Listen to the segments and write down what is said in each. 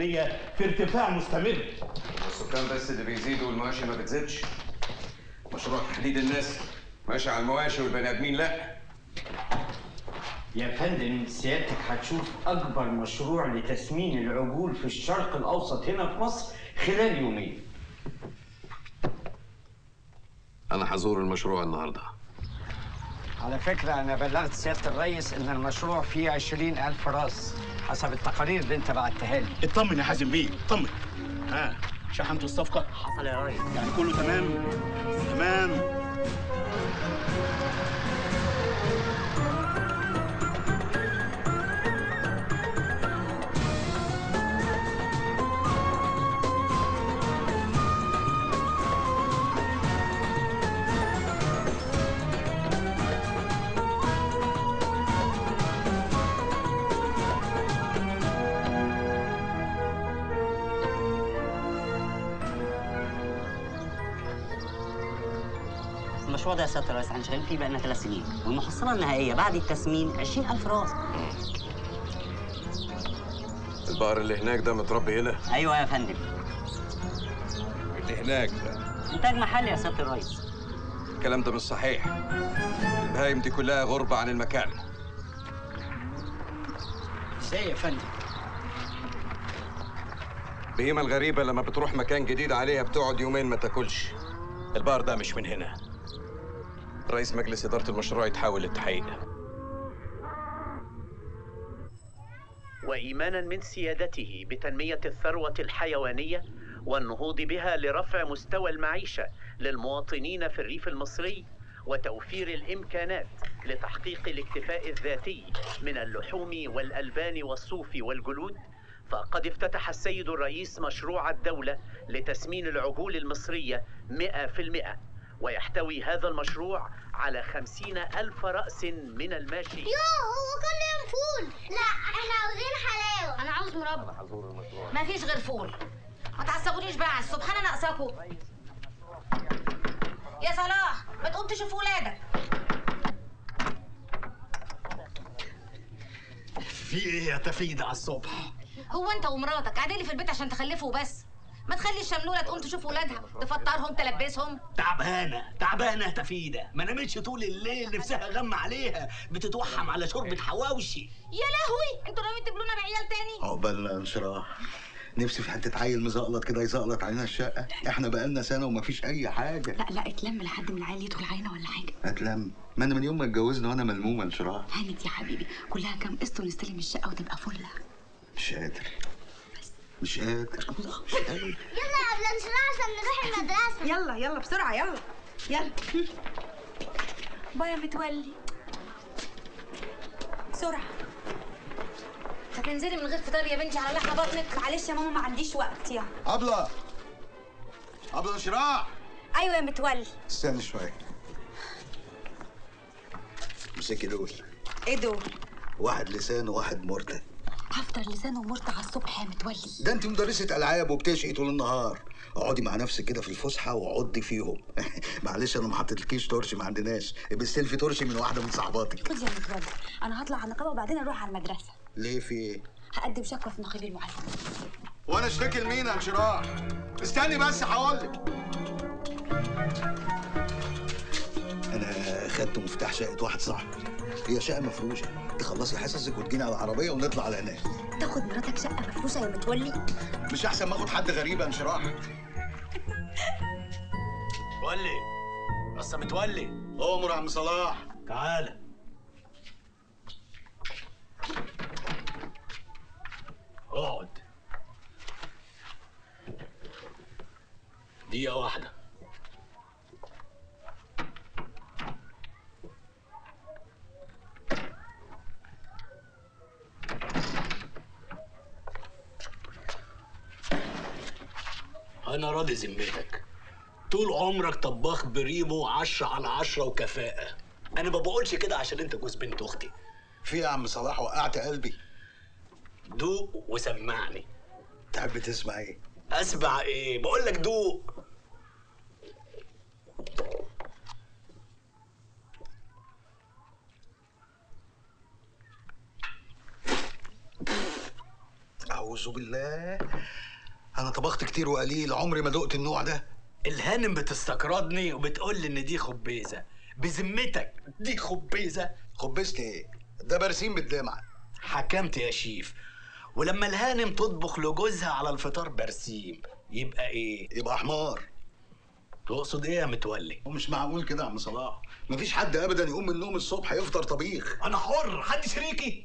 الداخليه في ارتفاع مستمر. السكان بس اللي بيزيدوا والمواشي ما بتزيدش. مشروع تحديد الناس ماشي على المواشي والبني ادمين لا. يا فندم سيادتك هتشوف اكبر مشروع لتسمين العجول في الشرق الاوسط هنا في مصر خلال يومين. انا هزور المشروع النهارده. على فكرة أنا بلغت سيادة الرئيس إن المشروع فيه 20,000 راس حسب التقارير اللي أنت بعتها لي. اطمن يا حازم بيه، اطمن. شحنتوا الصفقة؟ حصل يا ريس. يعني كله تمام؟ تمام. المشروع ده يا سيادة الرئيس احنا شغالين فيه بقالنا 3 سنين، والمحصلة النهائية بعد التسمين 20,000 راس. البقر اللي هناك ده متربي هنا؟ أيوه يا فندم. اللي هناك ده إنتاج محلي يا سيادة الرئيس. الكلام ده مش صحيح. البهايم دي كلها غربة عن المكان. إزاي يا فندم؟ البهيمة الغريبة لما بتروح مكان جديد عليها بتقعد يومين ما تاكلش. البقر ده مش من هنا. رئيس مجلس إدارة المشروع يتحول للتحقيق. وإيمانا من سيادته بتنمية الثروة الحيوانية والنهوض بها لرفع مستوى المعيشة للمواطنين في الريف المصري وتوفير الإمكانات لتحقيق الاكتفاء الذاتي من اللحوم والألبان والصوف والجلود، فقد افتتح السيد الرئيس مشروع الدولة لتسمين العجول المصرية 100%، ويحتوي هذا المشروع على 50,000 رأس من الماشي. هو كل يوم فول. لا احنا عاوزين حلاوة. انا عاوز مربى. أنا هزور المشروع. ما فيش غير فول. ما تعصبونيش بقى على الصبح، انا ناقصاكوا. يا صلاح ما تقوم تشوف ولادك. في ايه يا تفيدة على الصبح؟ هو انت ومراتك قاعدين لي في البيت عشان تخلفوا بس؟ ما تخلي الشملوله تقوم تشوف ولادها، تفطرهم تلبسهم. تعبانة يا تفيدة، ما نامتش طول الليل، نفسها غم عليها، بتتوحم على شوربة حواوشي. يا لهوي، انتوا ناويين تجيبونا بعيال تاني؟ عقبالنا انشراح. نفسي في حته عيل مزقلط كده يزقلط علينا الشقه، احنا بقالنا سنه ومفيش اي حاجه. لا اتلم لحد من العيال يدخل علينا ولا حاجه. اتلم؟ ما انا من يوم ما اتجوزنا وانا ملمومه انشراح. هانت يا حبيبي، كلها كام قسط ونستلم الشقه وتبقى فله. مش قادر. مش قادر. يلا قبل انشراح عشان نروح المدرسة. يلا بسرعه يلا. بايا متولي. بسرعه. هتنزلي من غير فطار يا بنتي على لحمه بطنك؟ معلش يا ماما ما عنديش وقت يلا. ابله انشراح. ايوه يا متولي. استنى شويه. امسكي دول. ايه دول؟ واحد لسان وواحد مرتة. هفطر لسان ومرتة على الصبح يا متولي. ده انت مدرسة العاب وبتشقي طول النهار. اقعدي مع نفسك كده في الفسحه وعضي فيهم. معلش انا ما حطيتلكيش ترشي، ما عندناش. بستلفي ترشي من واحده من صحباتك. خد يا متولي، انا هطلع على النقابه وبعدين اروح على المدرسه. ليه في ايه؟ هقدم شكوى في نقيب المعلم. وانا اشتكي لمين يا انشراح؟ استني بس هقولك. انا خدت مفتاح شقه واحد صاحبي. هي شقه مفروشه، تخلصي حصصك وتجيني على العربيه ونطلع على هناك. تاخد مراتك شقه مفروشه يا متولي؟ مش احسن ما اخد حد غريب يا انشراح؟ متولي بس متولي. امر يا عم صلاح. تعالى. اقعد. دقيقة واحدة. أنا راضي ذمتك. طول عمرك طباخ بريمو 10 على 10 وكفاءة. أنا ما بقولش كده عشان أنت جوز بنت أختي. في يا عم صلاح وقعت قلبي. دوق وسمعني. تحب تسمع إيه؟ أسمع إيه؟ بقول لك دوق. أهو اعوذ بالله. انا طبخت كتير وقليل، عمري ما دقت النوع ده. الهانم بتستقرضني وبتقول لي ان دي خبيزه. بذمتك دي خبيزه؟ خبزت ايه؟ ده برسيم بالدمعه. حكمت يا شيف. ولما الهانم تطبخ لجوزها على الفطار برسيم يبقى ايه؟ يبقى حمار. تقصد ايه يا متولي؟ ومش معقول كده يا عم صلاح، مفيش حد ابدا يقوم من النوم الصبح يفطر طبيخ. انا حر، حد شريكي.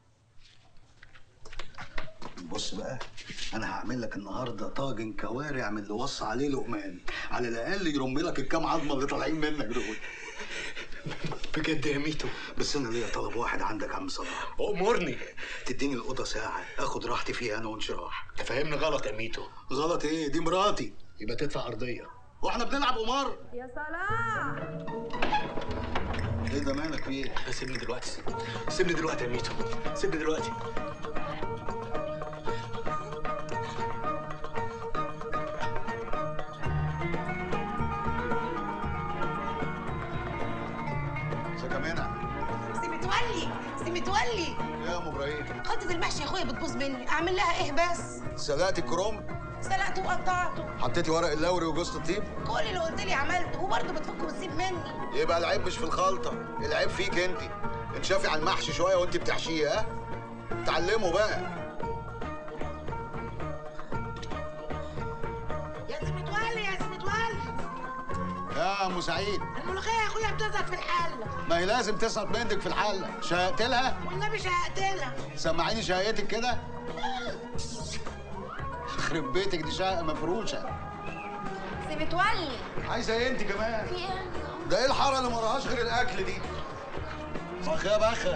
بص بقى، انا هعمل لك النهارده طاجن كوارع من اللي وصى عليه لقمان، على الاقل يرم لك الكام عظمه اللي طالعين منك دول. بجد يا ميتو؟ بس انا ليا طلب واحد عندك يا عم صلاح. امرني. تديني الاوضه ساعه اخد راحتي فيها انا وانشراح. تفهمني غلط يا ميتو. غلط ايه؟ دي مراتي. يبقى تدفع ارضيه. واحنا بنلعب قمار؟ يا صلاح ايه ده مالك في ايه؟ سيبني دلوقتي، سيبني دلوقتي يا ميتو، سيبني دلوقتي. سي متولي يا ام ابراهيم، خطة المحشي يا اخويا بتبوظ مني، اعمل لها ايه بس؟ سلقتي الكروم؟ سلقته وقطعته. حطيتي ورق اللوري وجوز الطيب؟ كل اللي قلت لي عملته وبرضه بتفك وتسيب مني. يبقى العيب مش في الخلطه، العيب فيك انت. اتشافي على المحشي شويه وانت بتحشيه. ها؟ اتعلموا بقى. يا سي متولي يا سي متولي. يا ام سعيد، الملوخيه يا اخويا بتزهق في الحله. ما هي لازم تسقط منك في الحله. شهقت لها؟ والنبي شهقت لها. سمعيني شهقتك كده. يخرب بيتك، دي شقه مفروشه. سي متولي. عايزه ايه انت كمان؟ في ايه؟ ده ايه الحاره اللي مراهاش غير الاكل دي؟ بخ يا بخه.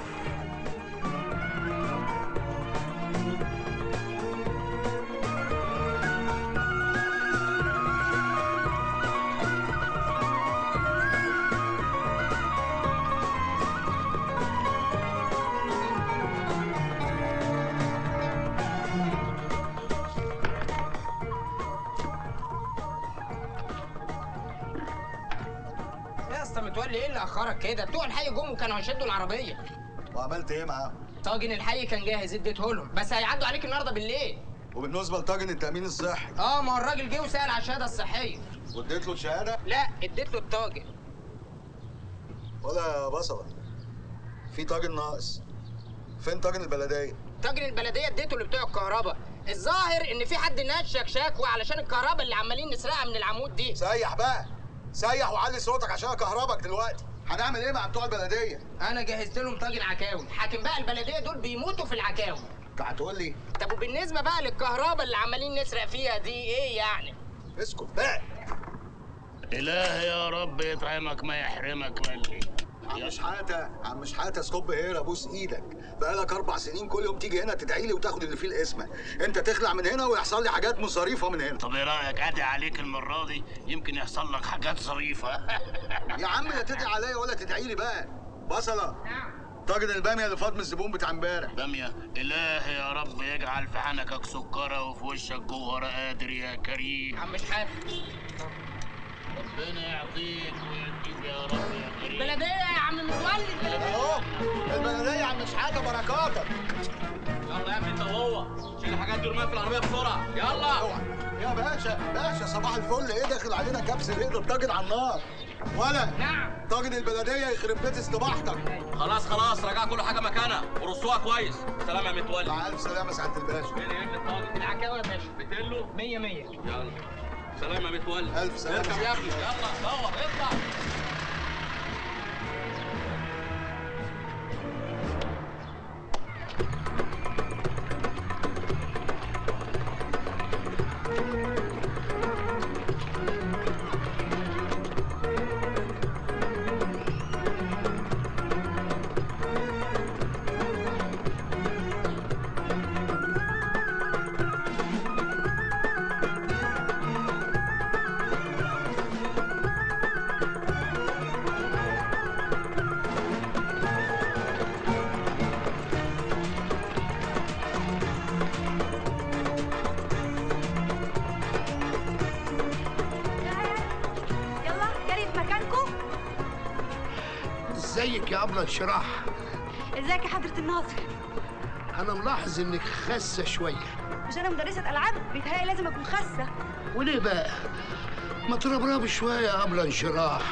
متولي ايه اللي اخرك كده؟ بتوع الحي جم وكانوا هيشدوا العربيه. وعملت ايه معاهم؟ طاجن الحي كان جاهز اديته لهم، بس هيعدوا عليك النهارده بالليل. وبالنسبه لطاجن التامين الصحي؟ ما هو الراجل جه وسال على الشهاده الصحيه. واديت له الشهاده؟ لا، اديت له الطاجن. ولا يا بصله، في طاجن ناقص. فين طاجن البلديه؟ طاجن البلديه اديته لبتوع الكهرباء. الظاهر ان في حد نشك شكوى علشان الكهرباء اللي عمالين نسرقها من العمود دي. سيح بقى، سيح وعلي صوتك عشان اكهربك دلوقتي. هنعمل ايه مع بتوع البلديه؟ انا جهزت لهم طاجن عكاوي، حاكم بقى البلديه دول بيموتوا في العكاوي. انت هتقول لي؟ طب وبالنسبه بقى للكهرباء اللي عمالين نسرق فيها دي ايه يعني؟ اسكت بقى. إله يا رب يطعمك ما يحرمك ملي. عم شحاته، عم شحاته، ستوب هير، ابوس ايدك. بقالك 4 سنين كل يوم تيجي هنا تدعي لي وتاخد اللي فيه القسمه. انت تخلع من هنا ويحصل لي حاجات مش ظريفه من هنا. طب ايه رايك ادعي عليك المره دي، يمكن يحصل لك حاجات ظريفه. يا عم لا تدعي عليا ولا تدعي لي بقى. بصله، طاجن الباميه اللي فاض من الزبون بتاع امبارح. باميه؟ إله يا رب يجعل في حنكك سكره وفي وشك جوهره قادر يا كريم. عم شحاته، ربنا يعطيك ويديك يا رب يا كريم. البلديه يا عم متولي، البلديه اهو البلديه يا عم شحاته، بركاتك. يلا يا ابني انت وهو، شيل الحاجات دي ورميها في العربيه بسرعه، يلا. يا باشا صباح الفل، ايه داخل علينا كبس ايه ده؟ الطاجن على النار. ولا نعم، طاجن البلديه يخرب بيت استباحتك. خلاص رجع كل حاجه مكانها ورصوها كويس. سلام يا متولي. مع الف سلامه سعاده الباشا. فين يا ابني الطاجن؟ العكاوي يا باشا. بتقله 100 100. يلا سلام يا متولي. الف سلامه. اركب يا ابني، يلا دور اطلع. ازيك يا ابله الشراح؟ ازيك يا حضرة الناظر؟ انا ملاحظ انك خاسه شويه. مش انا مدرسه العاب، بيتهيألي لازم اكون خاسه. وليه بقى؟ ما تربربي شويه قبل انشراح.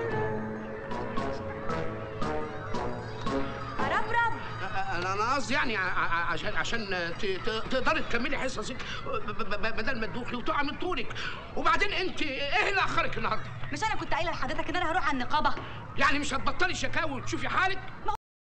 اربرب؟ انا قصدي يعني عشان تقدري تكملي حصصك بدل ما تدوخي وتقع من طولك. وبعدين انت ايه اللي اخرك النهارده؟ مش انا كنت قايله لحضرتك ان انا هروح على النقابه؟ يعني مش هتبطلي شكاوي وتشوفي حالك؟